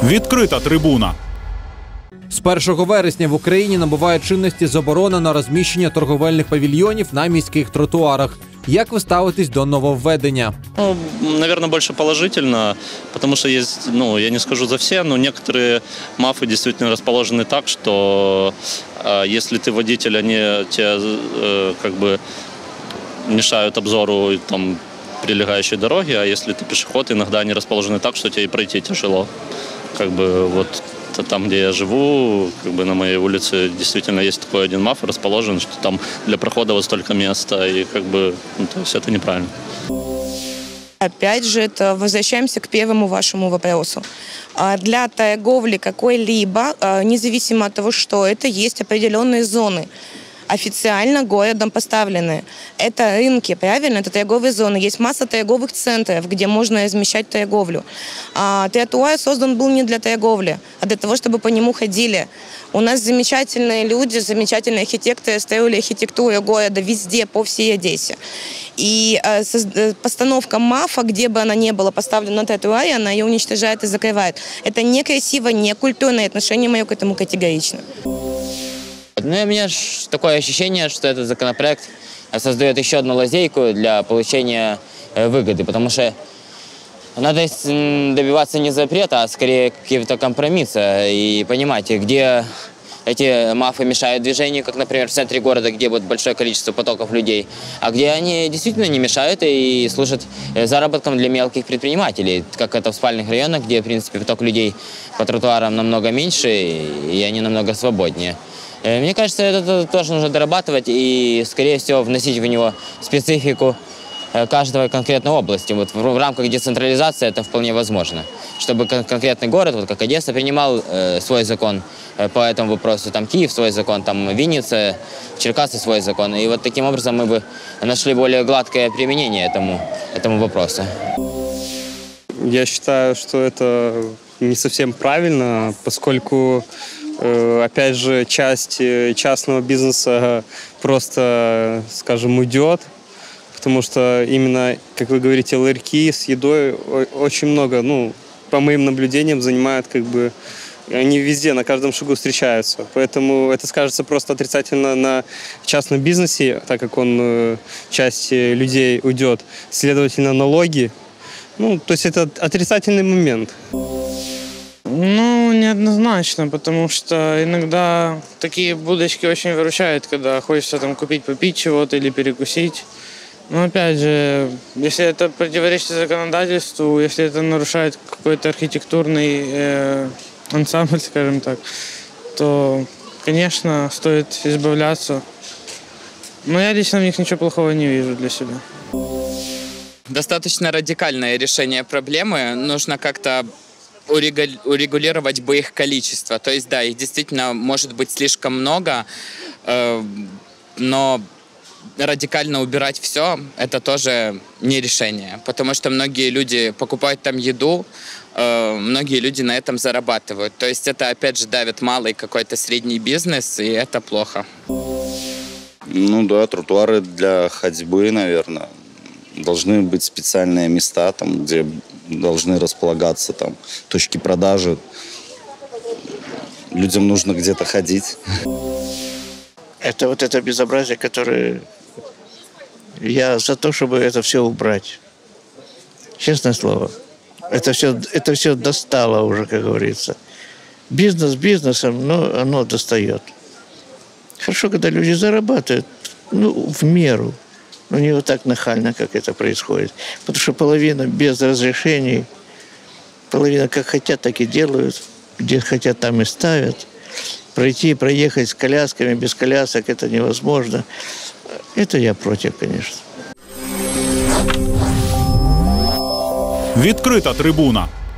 Відкрита трибуна. З 1 вересня в Україні набуває чинності заборона на розміщення торговельних павільйонів на міських тротуарах. Як ви ставитесь до нововведення? Наверное, больше положительно, потому что есть, я не скажу за все, но некоторые МАФы действительно расположены так, что если ты водитель, они тебе мешают обзору там прилегающей дороги, а если ты пешеход, иногда они расположены так, что тебе и пройти тяжело. Там, где я живу, на моей улице действительно есть такой один МАФ расположен, что там для прохода вот столько места, и то есть это неправильно. Опять же, это возвращаемся к первому вашему вопросу. Для торговли какой-либо, независимо от того, что это, есть определенные зоны, официально городом поставлены. Это рынки, правильно? Это торговые зоны. Есть масса торговых центров, где можно размещать торговлю. Тротуар создан был не для торговли, а для того, чтобы по нему ходили. У нас замечательные люди, замечательные архитекторы строили архитектуру города везде, по всей Одессе. И постановка МАФа, где бы она ни была поставлена на тротуаре, она ее уничтожает и закрывает. Это некрасиво, некультурное, отношение мое к этому категорично. У меня такое ощущение, что этот законопроект создает еще одну лазейку для получения выгоды, потому что надо добиваться не запрета, а скорее каких-то компромисса и понимать, где эти МАФы мешают движению, как, например, в центре города, где будет большое количество потоков людей, а где они действительно не мешают и служат заработком для мелких предпринимателей, как это в спальных районах, где, в принципе, поток людей по тротуарам намного меньше и они намного свободнее. Мне кажется, это тоже нужно дорабатывать и, скорее всего, вносить в него специфику каждой конкретной области. Вот в рамках децентрализации это вполне возможно. Чтобы конкретный город, вот как Одесса, принимал свой закон по этому вопросу, там Киев свой закон, там Винница, Черкассы свой закон. И вот таким образом мы бы нашли более гладкое применение этому вопросу. Я считаю, что это не совсем правильно, поскольку опять же, часть частного бизнеса просто, скажем, уйдет, потому что именно, как вы говорите, ларьки с едой очень много, по моим наблюдениям, занимают они везде, на каждом шагу встречаются. Поэтому это скажется просто отрицательно на частном бизнесе, так как часть людей уйдет. Следовательно, налоги. То есть это отрицательный момент. Неоднозначно, потому что иногда такие будочки очень выручают, когда хочется там купить, попить чего-то или перекусить. Но опять же, если это противоречит законодательству, если это нарушает какой-то архитектурный ансамбль, скажем так, то, конечно, стоит избавляться. Но я лично в них ничего плохого не вижу для себя. Достаточно радикальное решение проблемы. Нужно как-то урегулировать бы их количество. То есть, да, их действительно может быть слишком много, но радикально убирать все – это тоже не решение. Потому что многие люди покупают там еду, многие люди на этом зарабатывают. То есть это, опять же, давит малый какой-то средний бизнес, и это плохо. Да, тротуары для ходьбы, наверное. Должны быть специальные места, там, где должны располагаться точки продажи. Людям нужно где-то ходить. Это безобразие, которое... Я за то, чтобы это все убрать. Честное слово. Это все достало уже, как говорится. Бизнес бизнесом, но оно достает. Хорошо, когда люди зарабатывают, в меру. Но не вот так нахально, как это происходит. Потому что половина без разрешений, половина как хотят, так и делают. Где хотят, там и ставят. Пройти, проехать с колясками, без колясок – это невозможно. Это я против, конечно. Відкрита трибуна.